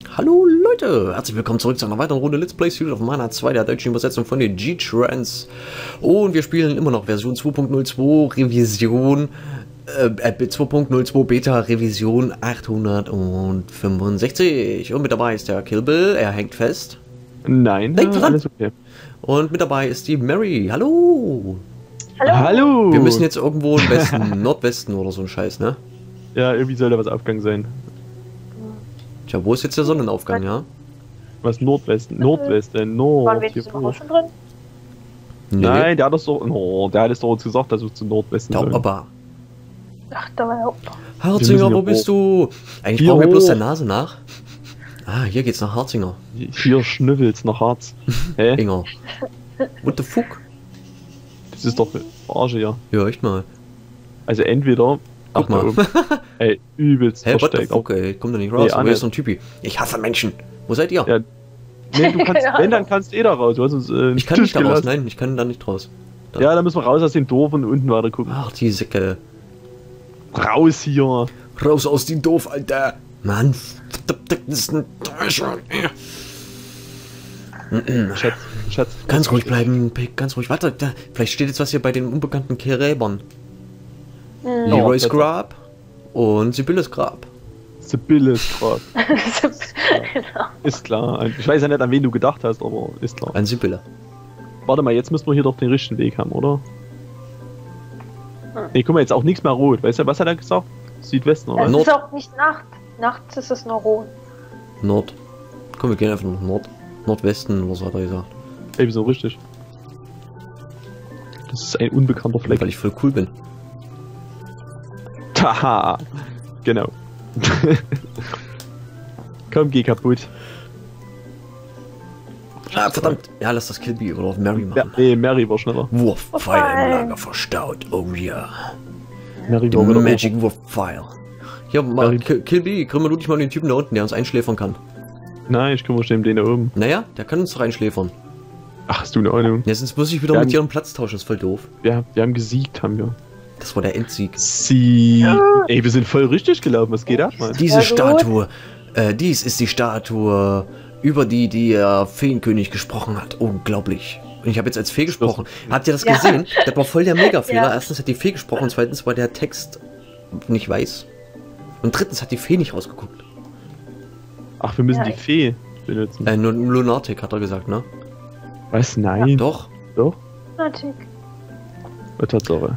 Hallo Leute, herzlich willkommen zurück zu einer weiteren Runde Let's Play Secret of Mana 2, der deutschen Übersetzung von den G-Trans. Und wir spielen immer noch Version 2.02 Revision, 2.02 Beta Revision 865. Und mit dabei ist der Kill Bill, er hängt fest. Nein, alles okay. Und mit dabei ist die Mary, hallo. Hallo. Hallo. Wir müssen jetzt irgendwo im Westen, Nordwesten oder so ein Scheiß, ne? Ja, irgendwie soll da was Aufgang sein. Tja, wo ist jetzt der Sonnenaufgang, ja? Was Nordwesten? Nordwesten, Nord. Waren wir jetzt im Haus schon drin? Nee. Nein, der hat das doch. No, der hat es doch uns gesagt, dass wir zu Nordwesten Der sollen. Opa. Ach, da war der Opa. Harzinger, Wir wo müssen bist du? Eigentlich Hier brauchen wir bloß hoch. der Nase nach. Ah, hier geht's nach Harzinger. Hier Schnüffels nach Harz. Hä? Inger. What the fuck? Das ist doch Arsch hier. Ja, echt mal. Also entweder. Guck mal. Da oben. Ey, übelst Hey, what the versteckt. fuck, ey? Komm da nicht raus. Nee, Aber hier ist so Anne. ein Typi. Ich hasse Menschen. Wo seid ihr? Ja, Nee, du kannst, Keine wenn, dann Ahnung. kannst du da raus. Du hast uns Ich kann nicht da raus. Nein, ich kann da nicht raus. Ja, dann müssen wir raus aus dem Dorf und unten weiter gucken. Ach, die Säcke. Raus hier. Raus aus dem Dorf, Alter. Mann, das ist ein Täuschung. Schatz. Ganz ruhig bleiben, Pick, ganz ruhig. Warte, da, vielleicht steht jetzt was hier bei den unbekannten Gräbern. Leroy's das- Grab und Sibylles Grab. Sibylles Grab. Genau. Ist klar. Ich weiß ja nicht, an wen du gedacht hast, aber ist klar. Ein Sibylle. Warte mal, jetzt müssen wir hier doch den richtigen Weg haben, oder? Ne, guck mal, jetzt auch nichts mehr rot. Weißt du, was hat er gesagt? Südwesten, oder? Es Nord. ist auch nicht Nacht. Nachts ist es noch rot. Nord. Komm, wir gehen einfach nach Nord. Nordwesten, was hat er gesagt? Ey, wieso richtig? Das ist ein unbekannter Fleck. Weil ich voll cool bin. Taha! Genau. Komm, geh kaputt. Ah, verdammt. Ja, lass das Killbee oder auf Mary Ja, machen. nee, Mary war schneller. Wurfpfeil im Lager verstaut. Oh ja. Mary Die war wieder Magic Wurfpfeil. Hier, mal, Mary- Killbee, kümmere du dich mal um den Typen da unten, der uns einschläfern kann. Nein, ich kümmere mich um den da oben. Naja, der kann uns doch einschläfern. Ach, hast du eine Ahnung? Ja, sonst muss ich wieder Ja, mit ihrem Platz tauschen, das ist voll doof. Wir haben gesiegt, haben wir. Das war der Endsieg. Sie. Ey, wir sind voll richtig gelaufen. Was geht ab, Mann? Diese Ja, gut. Statue, dies ist die Statue, über die der Feenkönig gesprochen hat. Unglaublich. Und ich habe jetzt als Fee gesprochen. Habt ihr das Ja. gesehen? Das war voll der Mega-Fehler. Ja. Erstens hat die Fee gesprochen, zweitens war der Text nicht weiß. Und drittens hat die Fee nicht rausgeguckt. Ach, wir müssen Ja, die Fee benutzen. Nur Lunatic hat er gesagt, ne? Was? Nein. Doch. Doch? Natürlich. Tatsache.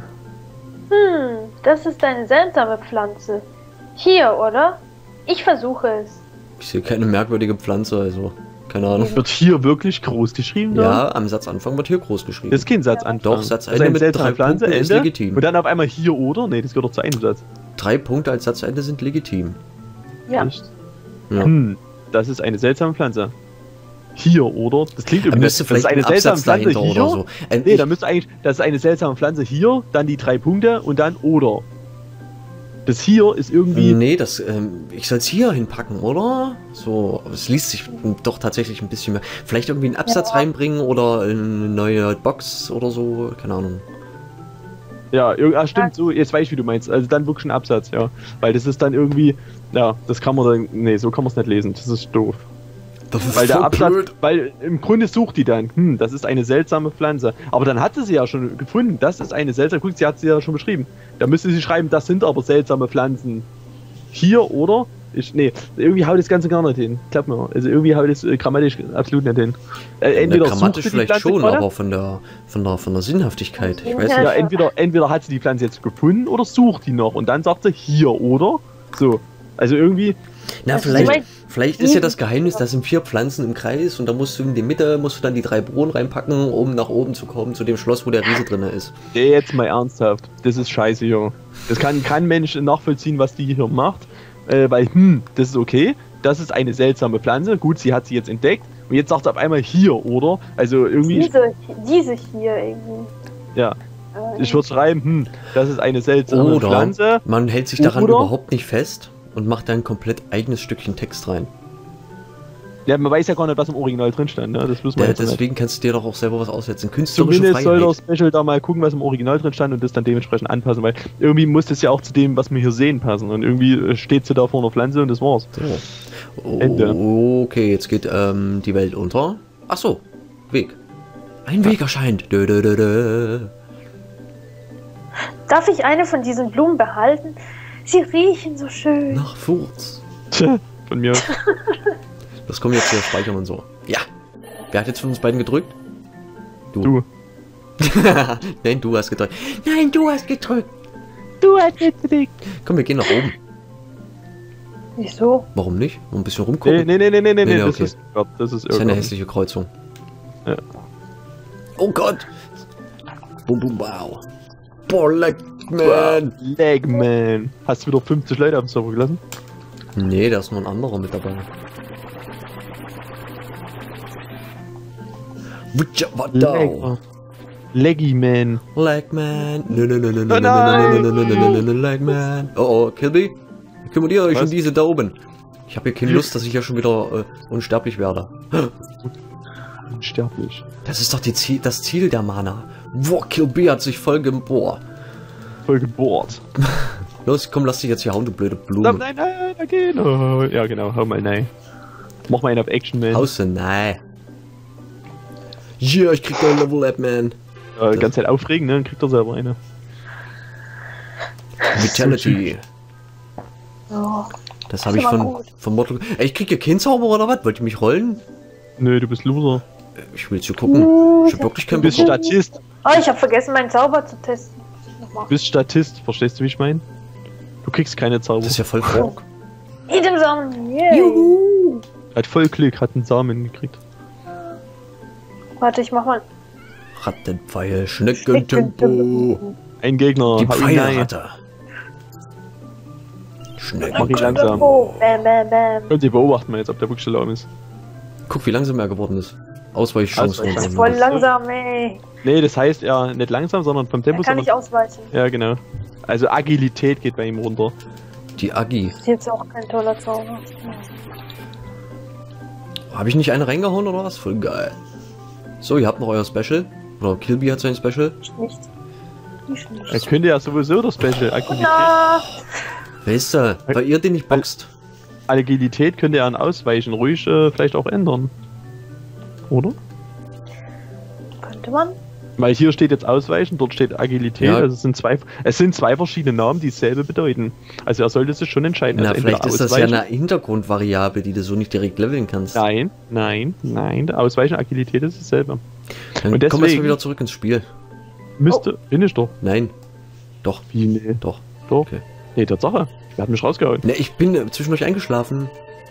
Das ist eine seltsame Pflanze. Hier, oder? Ich versuche es. Ich sehe keine merkwürdige Pflanze, also keine Ahnung. Wird hier wirklich groß geschrieben? da? Ja, am Satzanfang wird hier groß geschrieben. Das ist kein Satzanfang. Doch, Das Satzende ist eine mit seltsame 3 Pflanze, Punkten ist Ende. legitim. Und dann auf einmal hier oder? Nee, das gehört doch zu einem Satz. 3 Punkte als Satzende sind legitim. Ja. Echt? Ja. Das ist eine seltsame Pflanze. Hier, oder? Das klingt Da irgendwie. müsste Das ist vielleicht eine ein seltsame Absatz Pflanze dahinter hier. oder so. Nee, da müsste eigentlich. Das ist eine seltsame Pflanze hier, dann die 3 Punkte und dann oder. Das hier ist irgendwie. Nee, das, ich soll es hier hinpacken, oder? So, aber es liest sich doch tatsächlich ein bisschen mehr. Vielleicht irgendwie einen Absatz reinbringen oder eine neue Box oder so, keine Ahnung. Ja, stimmt, so, jetzt weiß ich, wie du meinst. Also dann wirklich ein Absatz, ja. Weil das ist dann irgendwie. Ja, das kann man dann. Nee, so kann man es nicht lesen. Das ist doof. Das ist Weil der voll Absatz, blöd. weil im Grunde sucht die dann, das ist eine seltsame Pflanze. Aber dann hatte sie ja schon gefunden, das ist eine seltsame, guck, sie hat sie ja schon beschrieben. Da müsste sie schreiben, das sind aber seltsame Pflanzen. Hier, oder? Nee, irgendwie haut das Ganze gar nicht hin. Klappt mir. Also irgendwie haut das grammatisch absolut nicht hin. Entweder Grammatisch sucht sie die vielleicht Pflanze schon, gerade, aber von der Sinnhaftigkeit. Ich weiß Ja, nicht. ja, entweder hat sie die Pflanze jetzt gefunden oder sucht die noch. Und dann sagt sie hier, oder? So. Also irgendwie, Na, Also, vielleicht ist ja das Geheimnis, da sind 4 Pflanzen im Kreis und da musst du in die Mitte, musst du dann die 3 Bohnen reinpacken, um nach oben zu kommen, zu dem Schloss, wo der Riese drin ist. jetzt mal ernsthaft. Das ist scheiße hier. Das kann kein Mensch nachvollziehen, was die hier macht. Weil, das ist okay. Das ist eine seltsame Pflanze. Gut, sie hat sie jetzt entdeckt. Und jetzt sagt sie auf einmal hier, oder? Also irgendwie, Diese hier irgendwie. ja. Ich würde schreiben, das ist eine seltsame Oder Pflanze. man hält sich daran Oder- überhaupt nicht fest und macht da ein komplett eigenes Stückchen Text rein. Ja, man weiß ja gar nicht, was im Original drin stand, ne? Das muss man jetzt Deswegen kannst du dir doch auch selber was aussetzen. Künstlerische Zumindest soll Freiheit. der Special da mal gucken, was im Original drin stand und das dann dementsprechend anpassen, weil irgendwie muss das ja auch zu dem, was wir hier sehen, passen. Und irgendwie steht sie da vor einer Pflanze und das war's. So. Ende. Okay, jetzt geht die Welt unter. Ach so, Weg. Ein Weg erscheint. Dö, dö, dö, dö. Darf ich eine von diesen Blumen behalten? Sie riechen so schön. Nach Furz. Tja, von mir aus. Das kommen jetzt hier speichern und so. Ja. Wer hat jetzt von uns beiden gedrückt? Du. Nein, du hast gedrückt. Nein, du hast gedrückt. Du hast gedrückt. Komm, wir gehen nach oben. Wieso? Warum nicht? Noch ein bisschen rumgucken. Nee, Nee, das okay. ist Gott, das ist Das ist eine irgendwas. hässliche Kreuzung. Ja. Oh Gott! Bum bum wow. Boah, leck, man! Legman. Hast du wieder 50 Leute auf dem Server gelassen? Nee, da ist noch ein anderer mit dabei. Wutschabadau. Leggy Man. Legman. nein. Legman. Oh, Kilby. Kümmert ihr euch Was? um diese da oben. Ich habe hier keine Lust, dass ich ja schon wieder unsterblich werde. Unsterblich. Das ist doch das Ziel der Mana. Boah, Kilby hat sich voll gebohrt. Voll gebohrt. Los, komm, lass dich jetzt hier hauen, du blöde Blume. Nein, dagegen. Oh, ja, genau, hau mal nein. Mach mal einen auf Action, Man. Hause, nein. Ja, ich krieg ein Level Up, man. Ganz Zeit aufregen, ne? Dann kriegt er selber eine. Vitality. Oh. Das habe ich Das ist von, aber gut. von Mortal. Ey, ich krieg hier keinen Zauber oder was? Wollt ihr mich rollen? Nö, du bist Loser. Ich will jetzt hier gucken. Ich hab wirklich Du keinen bist Bock. Statist. Oh, ich habe vergessen, meinen Zauber zu testen. Nochmal. Du bist Statist. Verstehst du, wie ich meine? Du kriegst keine Zauber. Das ist ja voll Fork. Idem Samen. Yay. Juhu. Hat voll Glück, hat einen Samen gekriegt. Warte, ich mach mal. Rattenpfeil, Schneckentempo. Ein Gegner. Die hau ihn rein. Pfeilratte. Mach ihn Schneckentempo. langsam. Oh, bam, bam, bam. Und die beobachten wir jetzt, ob der wirklich lahm ist. Guck, wie langsam er geworden ist. Ausweichchance. Ausweichchance. Voll langsam, ey. Nee, das heißt ja nicht langsam, sondern vom Tempo. Da kann ich sondern, ausweichen. ja, genau. Also Agilität geht bei ihm runter. Die Agi. Ist jetzt auch kein toller Zauber. Habe ich nicht eine reingehauen oder was? Voll geil. So, ihr habt noch euer Special. Oder Kilby hat sein Special. Ich nicht. Ich nicht. Er könnte ja sowieso das Special Agilität. Na, Weißt du, weil ihr den nicht boxt. Agilität könnte er an Ausweichen ruhig vielleicht auch ändern. Oder? könnte man? Weil hier steht jetzt Ausweichen, dort steht Agilität. Ja. Also es sind zwei verschiedene Namen, die dasselbe bedeuten. Also er sollte sich schon entscheiden. Na, also vielleicht entweder ist das ja Ausweichen- eine Hintergrundvariable, die du so nicht direkt leveln kannst. Nein. Ausweichen, Agilität ist dasselbe. Dann und kommen wir deswegen- wieder zurück ins Spiel. Müsste. Bin ich doch. Nein. Doch, Wie? Nee. doch. Doch. Okay. Nee, Tatsache. Ich hab mich rausgehauen. Ne, ich bin zwischendurch eingeschlafen.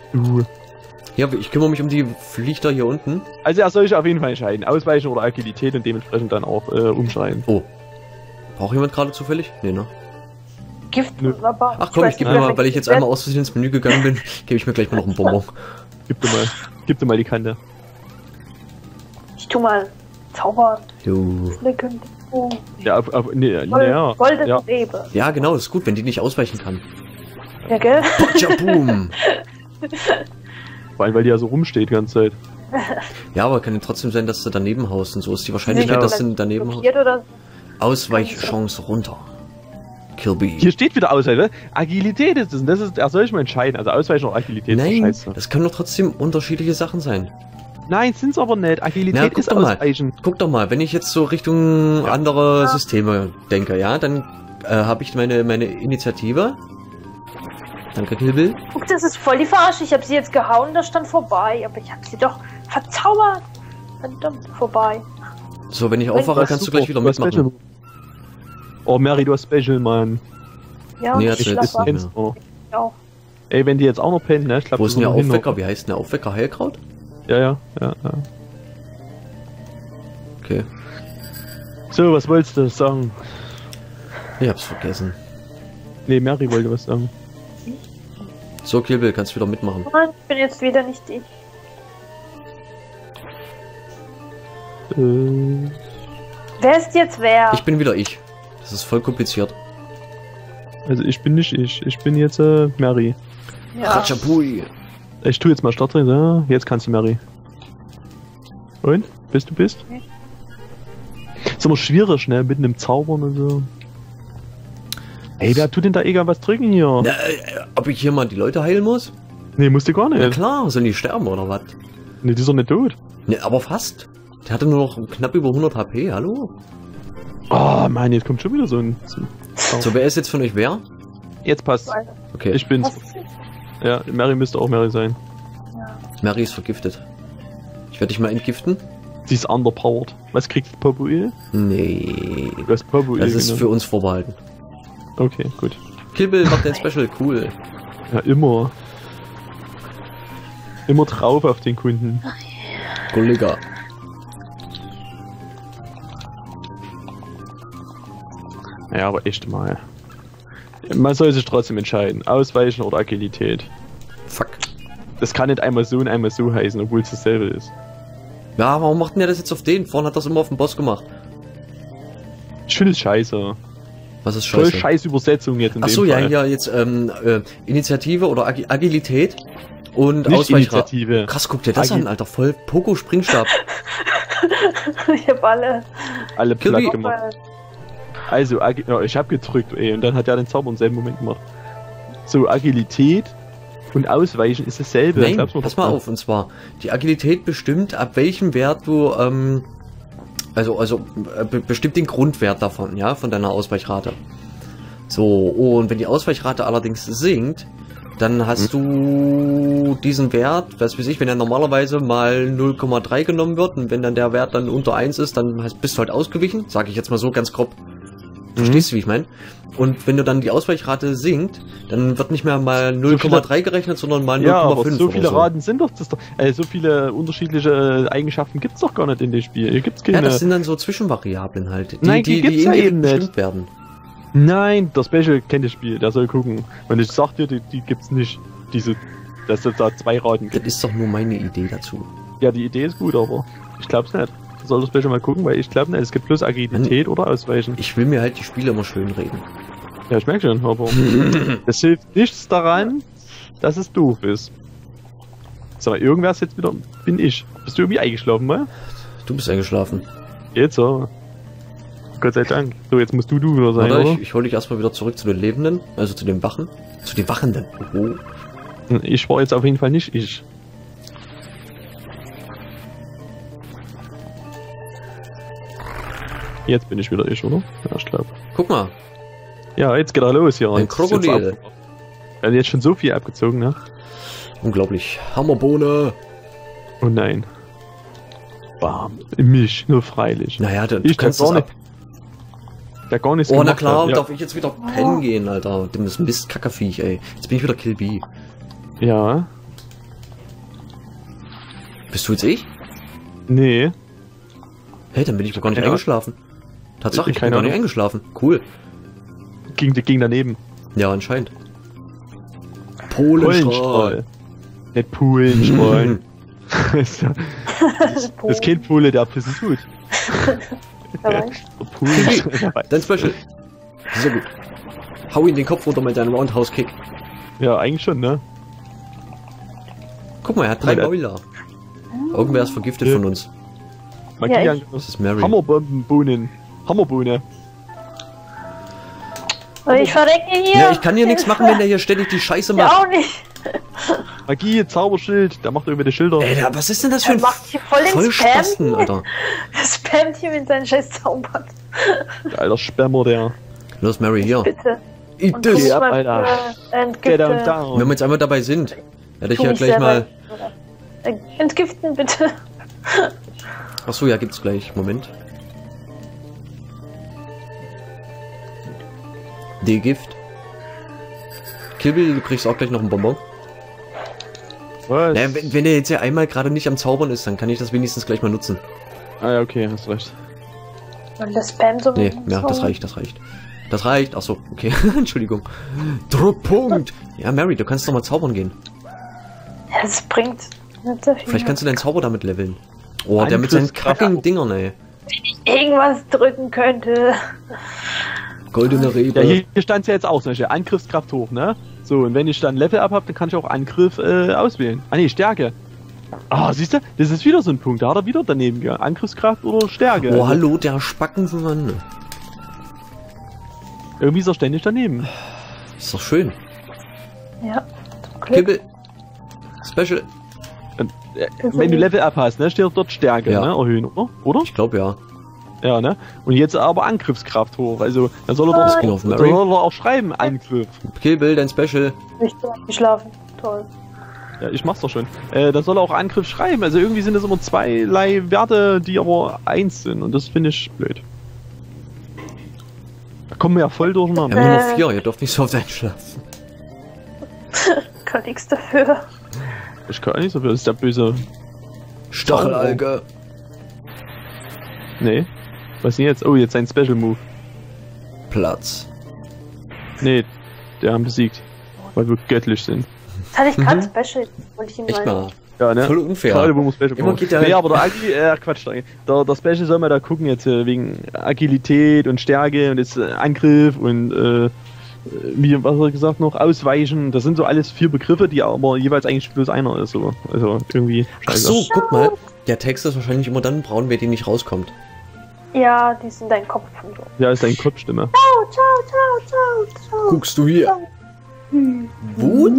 Ja, ich kümmere mich um die Vlichter hier unten. Also er soll sich auf jeden Fall entscheiden. Ausweichen oder Agilität und dementsprechend dann auch umschreiben. Oh. Braucht jemand gerade zufällig? Nee, ne? Gift, Nö. aber Ach komm, weiß ich gebe nicht, mir mal, wer weil ich jetzt weggeht. einmal aus Versehen ins Menü gegangen bin, gebe ich mir gleich mal noch einen Bonbon. Gib dir mal die Kante. Ich tu mal Zauber. Jo. Flicken. Oh. Ja, ja. Golden Ja. Rebe. Ja, genau, das ist gut, wenn die nicht ausweichen kann. Ja, gell? Boom! Vor allem, weil die ja so rumsteht die ganze Zeit. Ja, aber kann ja trotzdem sein, dass du daneben haust und so ist die Wahrscheinlichkeit, Ja. dass du daneben haust. Blockiert oder Ausweichchance runter. Kilby. Hier steht wieder Ausweichen. Agilität ist es. Und das ist, er soll sich mal entscheiden. Also Ausweichen oder Agilität. Nein, Scheiße. das können doch trotzdem unterschiedliche Sachen sein. Nein, sind's aber nicht. Agilität Na, guck ist doch mal. Ausweichen. Guck doch mal, wenn ich jetzt so Richtung andere Systeme denke, ja, dann habe ich meine Initiative. Danke, Kilby. Guck, das ist voll die Verarsche. Ich habe sie jetzt gehauen, das stand vorbei. Aber ich habe sie doch verzaubert. Verdammt, vorbei. So, wenn ich aufwache, Das ist kannst du super. gleich wieder Du hast mitmachen. Special. Oh, Mary, du hast Special, Mann. Ja, Nee, und hat ich sie jetzt schlafe nicht ab. mehr. Auch. Ey, wenn die jetzt auch noch pennt, ne? Ich glaub, Wo das ist denn der noch hin, Aufwecker? Wie heißt denn der Aufwecker? Heilkraut? Ja. Okay. So, was wolltest du sagen? Ich hab's vergessen. Nee, Mary wollte was sagen. So, Kilby, kannst wieder mitmachen. Nein, ich bin jetzt wieder nicht ich. Wer ist jetzt wer? Ich bin wieder ich. Das ist voll kompliziert. Also ich bin nicht ich. Ich bin jetzt Mary. Ja. Ratschapui. Ich tue jetzt mal Start drin. So, jetzt kannst du, Mary. Und? Bist? Ist immer schwierig, ne? Mitten im Zaubern und so. Ey, wer tut denn da egal was drücken hier? Na, ob ich hier mal die Leute heilen muss? Nee, musst du gar nicht. Na klar, sollen die sterben oder was? Nee, die ist doch nicht tot. Ne, aber fast. Der hatte nur noch knapp über 100 HP, hallo? Oh Mann, jetzt kommt schon wieder so ein... So, wer ist jetzt von euch wer? Jetzt passt. Okay, Ich bin's. Ja, Mary müsste auch Mary sein. Mary ist vergiftet. Ich werde dich mal entgiften. Sie ist underpowered. Was kriegt Popoil? Nee. Du hast Popoil. Das ist für uns vorbehalten. Okay, gut. Kill Bill macht ein Special, cool. Ja, immer. Immer drauf auf den Kunden. Kollege. Ja, aber echt mal. Man soll sich trotzdem entscheiden. Ausweichen oder Agilität. Fuck. Das kann nicht einmal so und einmal so heißen, obwohl es dasselbe ist. Ja, warum macht denn der das jetzt auf den? Vorhin hat das immer auf den Boss gemacht. Ich finde es scheiße. Was ist Voll scheiße? scheiß Übersetzung jetzt in Achso, dem ja, Fall. ja, jetzt Initiative oder Agilität und Nicht Ausweichrad. Initiative. Krass, guck dir das an, Alter. Voll Poco-Springstab. Ich hab alle. Alle Kill platt me. gemacht. Also, ja, ich hab gedrückt, ey, und dann hat er den Zauber im selben Moment gemacht. So, Agilität und Ausweichen ist dasselbe. Nein, Glaub's mir pass doch mal auf. Und zwar, die Agilität bestimmt, ab welchem Wert du, bestimmt den Grundwert davon, ja, von deiner Ausweichrate. So, und wenn die Ausweichrate allerdings sinkt, dann hast du diesen Wert, was weiß ich, wenn er normalerweise mal 0,3 genommen wird und wenn dann der Wert dann unter 1 ist, dann bist du halt ausgewichen, sage ich jetzt mal so ganz grob. Verstehst du, wie ich meine? Und wenn du dann die Ausweichrate sinkt, dann wird nicht mehr mal 0,3 gerechnet, sondern mal 0,5 Ja, aber so oder viele so. Raten sind doch, so viele unterschiedliche Eigenschaften gibt's doch gar nicht in dem Spiel. Hier gibt's keine... Ja, das sind dann so Zwischenvariablen halt, Nein, die gibt's ja individuell eben nicht. bestimmt werden. Nein, der Special kennt das Spiel, der soll gucken. Und ich sag dir, die gibt's nicht. Dass es da 2 Raten Das gibt. ist doch nur meine Idee dazu. Ja, die Idee ist gut, aber ich glaub's nicht. Soll das Special mal gucken, weil ich glaube nicht, es gibt bloß Agilität oder Ausweichen. Ich will mir halt die Spiele immer schön reden. Ja, ich merke schon, aber es hilft nichts daran, dass es doof ist. Sag mal, irgendwer ist jetzt wieder... Bin ich. Bist du irgendwie eingeschlafen, mal? Du bist eingeschlafen. Jetzt so. Gott sei Dank. So, jetzt musst du wieder sein, Warte, oder? ich hole dich erstmal wieder zurück zu den Lebenden, also zu den Wachen. Zu den Wachenden. Oh. Ich war jetzt auf jeden Fall nicht ich. Jetzt bin ich wieder ich, oder? Ja, ich glaube. Guck mal, Ja, jetzt geht er los hier. ein Jetzt ist jetzt Krokodil. ab- Wir haben jetzt schon so viel abgezogen, ne? Unglaublich. Hammerbohne. Oh nein. Bam. Mich, nur freilich. Naja, du Ich kannst kann das gar ab. Der gar nichts Oh, na gemacht klar, hat. darf ich jetzt wieder pennen gehen, Alter. Dem ist Mist Kackerviech, ey. Jetzt bin ich wieder Kill B. Ja. Bist du jetzt ich? Nee. Hey, dann bin ich doch gar nicht Ja. eingeschlafen. Tatsache, ich bin Keine gar nicht Ahnung. eingeschlafen. Cool. Ging daneben. Ja, anscheinend. Polenstrahl. Nicht Polenstrahl. das ist kein Pole, der Pissen tut. Wer weiß. Polenstrahl. Dein Special. Sehr gut. Hau ihn den Kopf runter mit deinem Roundhouse-Kick. Ja, eigentlich schon, ne? Guck mal, er hat 3 Ja, der- Mäuler. Irgendwer ist vergiftet Ja. von uns. Magie Ja, Das ist Mary. Hammerbombenbohnen. Hammerbohne. Ich verrecke hier. Ja, ich kann hier nichts machen, wenn der hier ständig die Scheiße Ja, macht. auch nicht. Magie, Zauberschild. Der macht irgendwie die Schilder. Ey, was ist denn das für Er ein macht hier voll den Vollspasten, Spam. Alter? Er spammt hier mit seinen scheiß Zaubern. Alter Spammer, der. Los, Mary, hier. Bitte. Eat Und this. du ab, mal Alter. für Get down, Entgifte. down. Wenn wir jetzt einmal dabei sind, werde ich Tu ja mich gleich selber. mal... Entgiften, bitte. Achso, ja, gibt's gleich. Moment. D-Gift. Kill, du kriegst auch gleich noch einen Bonbon. Was? Naja, wenn der jetzt ja einmal gerade nicht am Zaubern ist, dann kann ich das wenigstens gleich mal nutzen. Ah ja, okay, hast recht. Und das spammt so Nee, mit ja, das reicht, das reicht. Das reicht, achso, okay, Entschuldigung. Druckpunkt! Ja, Mary, du kannst doch mal zaubern gehen. Ja, das bringt nicht so viel. Vielleicht kannst du deinen Zauber damit leveln. Oh, der mit seinen Angriffskraft. kackigen Dingern, ey. irgendwas drücken könnte. Goldene Rebe. Ja, hier stand ja jetzt auch, zum Beispiel Angriffskraft hoch, ne? So, und wenn ich dann Level Up habe, dann kann ich auch Angriff auswählen. Ah ne, Stärke. Ah, siehst du, das ist wieder so ein Punkt. Da hat er wieder daneben gegangen. Angriffskraft oder Stärke. Oh, hallo, der Spackenmann. Irgendwie ist er ständig daneben. Ist doch schön. Ja. Kibbel. Special. Wenn du Level Up hast, ne, steht dort Stärke, Ja. ne, erhöhen, oder? Ich glaube ja. Ja, ne? Und jetzt aber Angriffskraft hoch. Also, dann soll er Das doch ging auf soll Mary. er auch schreiben, Angriff. Kibbel, dein Special. Ich bin geschlafen. Toll. Ja, ich mach's doch schon. Dann soll er auch Angriff schreiben. Also irgendwie sind das immer zweierlei Werte, die aber eins sind. Und das finde ich blöd. Da kommen wir ja voll Wir durcheinander. haben nur noch 4, ihr dürft nicht so oft einschlafen. Kann nichts dafür. Ich kann nicht so viel. Das ist der böse. Stachelalge. Nee. Was denn jetzt? Oh, jetzt ein Special Move. Platz. Nee, der haben besiegt. Weil wir göttlich sind. Das hatte ich gerade Special. Wollte ich ihm Echt meinen. mal. Ja, ne? Voll unfair. Gerade wo wir Special Immer brauchen. geht der- Nee, aber der Quatsch. Der Special soll man da gucken jetzt wegen Agilität und Stärke und jetzt Angriff und wie, was hat er gesagt noch? Ausweichen. Das sind so alles 4 Begriffe, die aber jeweils eigentlich bloß einer ist. So. Also irgendwie Ach scheiße. so, guck mal. Der Text ist wahrscheinlich immer dann braun, wenn die nicht rauskommt. Ja, die sind dein Kopf und so. Ja, ist deine Kopfstimme. Ciao, ciao, ciao, ciao, ciao. Guckst du hier. Wut?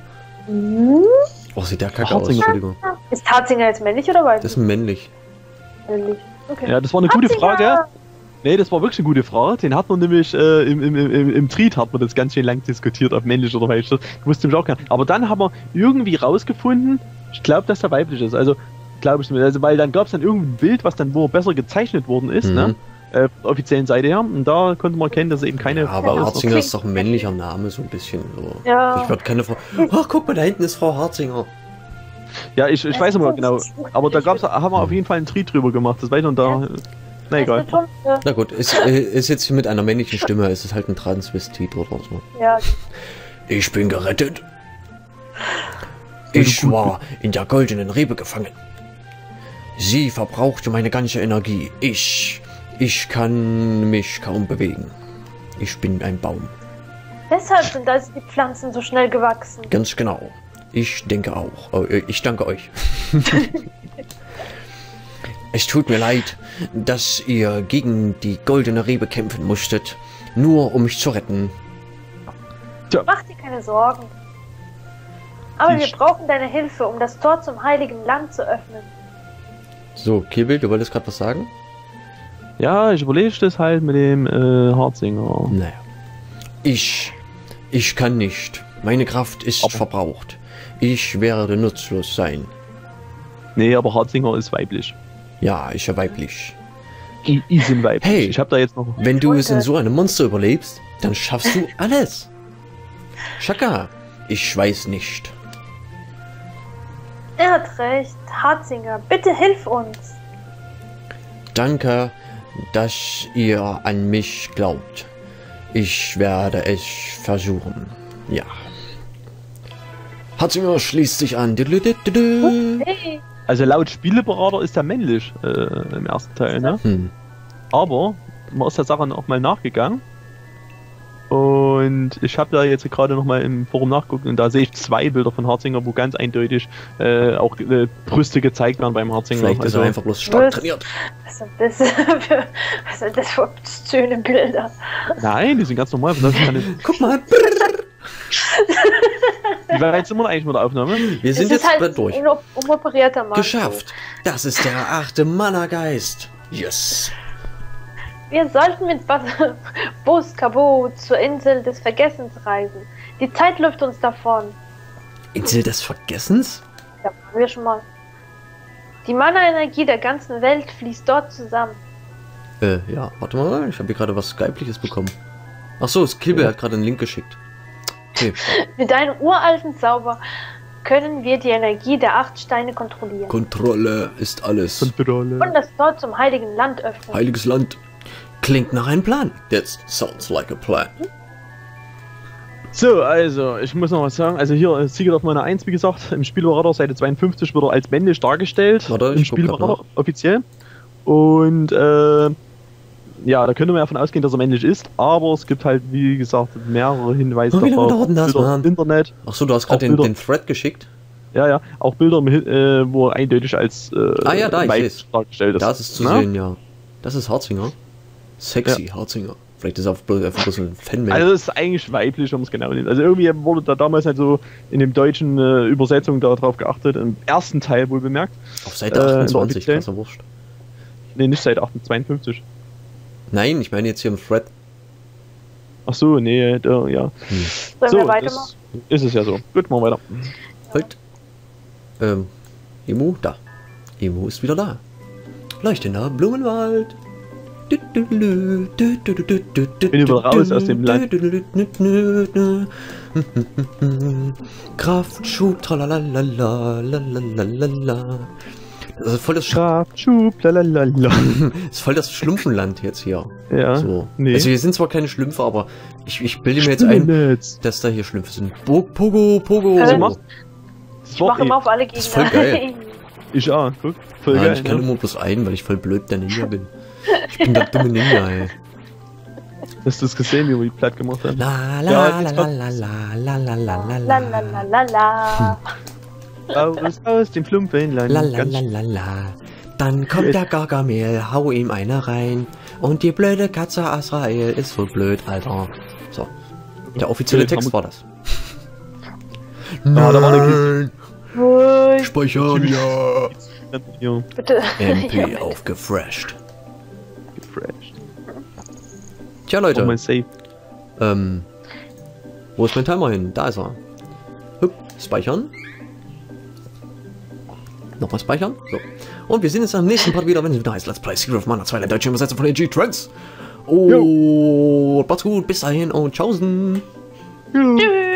Oh, sieht der kacke aus, Harzinger. Entschuldigung. Ist Harzinger jetzt männlich oder weiblich? Das ist männlich. Männlich. Okay. Ja, das war eine gute Harzinger! Frage. Nee, das war wirklich eine gute Frage. Den hat man nämlich im Treat hat man das ganz schön lang diskutiert, ob männlich oder weiblich. Das wusste ich auch gar nicht. Aber dann haben wir irgendwie rausgefunden, ich glaube, dass der weiblich ist. Also, glaube ich nicht. Also, weil dann gab es dann irgendein Bild, was dann wo besser gezeichnet worden ist, Mhm. ne? Von der offiziellen Seite her. Und da konnte man erkennen, dass es eben keine Ja, aber Ja, Harzinger okay. ist doch ein männlicher Name, so ein bisschen. So. Ja. Ich würde keine Frau. Ach, guck mal, da hinten ist Frau Harzinger. Ja, ich weiß immer genau. Aber da haben wir auf jeden Fall einen Treat drüber gemacht. Das weiß ich und da. Na egal. Na gut, ist jetzt hier mit einer männlichen Stimme, ist es halt ein Transvestit oder so. Ja, Ich bin gerettet. Ich war in der goldenen Rebe gefangen. Sie verbrauchte meine ganze Energie. Ich kann mich kaum bewegen. Ich bin ein Baum. deshalb sind also die Pflanzen so schnell gewachsen. Ganz genau. Ich denke auch. Oh, ich danke euch. Es tut mir leid, dass ihr gegen die goldene Rebe kämpfen musstet, nur um mich zu retten. Mach dir keine Sorgen. Aber Die wir brauchen deine Hilfe, um das Tor zum Heiligen Land zu öffnen. So, Kibbel, du wolltest gerade was sagen? Ja, ich überlege das halt mit dem Harzinger. Naja. Ich kann nicht. Meine Kraft ist Aber- verbraucht. Ich werde nutzlos sein. Nee, aber Harzinger ist weiblich. Ja, ich bin weiblich. Ich sind weiblich. Hey. Ich habe da jetzt noch. Wenn du es in so einem Monster überlebst, dann schaffst du alles. Shaka, ich weiß nicht. Er hat recht. Harzinger, bitte hilf uns. Danke, dass ihr an mich glaubt. Ich werde es versuchen. Ja. Harzinger schließt sich an. Hey, Also laut Spieleberater ist er männlich im ersten Teil, ne? Aber man ist der Sache noch mal nachgegangen. Und ich habe da jetzt gerade noch mal im Forum nachgeguckt und da sehe ich 2 Bilder von Harzinger, wo ganz eindeutig auch Brüste gezeigt werden beim Harzinger. Vielleicht ist er einfach bloß stark trainiert. was sind das für schöne Bilder? Nein, die sind ganz normal. Das kann ich, Guck mal, wie weit sind wir eigentlich mit der Aufnahme? wir sind Es jetzt ist halt bald durch. ein umoperierter Mann. Geschafft. Das ist der 8. Mana-Geist. Yes. Wir sollten mit Bus Cabo zur Insel des Vergessens reisen. Die Zeit läuft uns davon. Insel des Vergessens? Ja, haben wir schon mal. Die Mana-Energie der ganzen Welt fließt dort zusammen. Ja, warte mal, ich habe hier gerade was Skypliches bekommen. Ach so, Skibbe hat gerade einen Link geschickt. Okay, Mit einem uralten Zauber können wir die Energie der 8 Steine kontrollieren Kontrolle ist alles. und das Tor zum Heiligen Land öffnen. Heiliges Land. Klingt nach einem Plan. That sounds like a plan. So, also, ich muss noch was sagen. Also hier, Sieger auf meiner 1, wie gesagt, im Spielberater Seite 52 wird er als männlich dargestellt. Warte, Im ich guck grad Spielberater offiziell. Und Ja, da könnte man ja davon ausgehen, dass er männlich ist, aber es gibt halt, wie gesagt, mehrere Hinweise Oh, wie lange dauert denn das, Bilder Mann? im Internet. Achso, du hast Auch gerade den, Bilder. den Thread geschickt. Ja, auch Bilder, wo er eindeutig als Ja, da, ich weiblich seh's. dargestellt ist. Da ist es zu Na? sehen, ja. Das ist Harzinger. Sexy Harzinger. Vielleicht ist er einfach bloß ein Fanmail. Also es ist eigentlich weiblich, wenn man es genau nimmt. Also irgendwie wurde da damals halt so in dem deutschen Übersetzung darauf geachtet, im ersten Teil wohl bemerkt. Auf Seite 28, krasser Wurscht. Ne, nicht Seite 52. Nein, ich meine jetzt hier im Thread. Ach so, nee, ja. Sollen wir weitermachen? das ist es ja so. Gut, machen wir weiter. Halt. Emu, da. Emu ist wieder da. Leuchtender Blumenwald. Bin wieder raus aus dem Land. Kraftschub, tralalalala. Das ist voll das Kraftschub, lalalala. das ist voll das Schlumpfenland jetzt hier. Ja, So. nee. Also hier sind zwar keine Schlümpfe, aber ich bilde mir jetzt ein, Spinnennetz. dass da hier Schlümpfe sind. Pogo. Also mach- Ich mache immer auf alle Gegner. ist voll geil. Ich auch, guck. Voll Nein, geil. ich kann immer bloß einen, weil ich voll blöd der Ninja bin. Ich bin der dumme Ninja, ey. Hast du es gesehen, wie wir die platt gemacht haben? La Ja, la la jetzt la kommt- la la la la la La la la la la. Aus dem Schlumpfenland. la la Ganz la la la. Dann kommt der Gargamel, hau ihm eine rein. Und die blöde Katze Azrael ist so blöd, Alter. So. Der offizielle Okay, Text war das. Ah, da war der Ui, Speichern, ja. Ja, bitte. MP aufgefresht. gefresht. Tja, Oh, mein Leute. Save. Wo ist mein Timer hin? Da ist er. Hüpp, speichern. Nochmal speichern. So. Und wir sehen uns am nächsten Part wieder, wenn es wieder heißt Let's Play Secret of Mana 2, der deutsche Übersetzung von den G-Trends. Und macht's gut, bis dahin und tschaußen. Tschüss.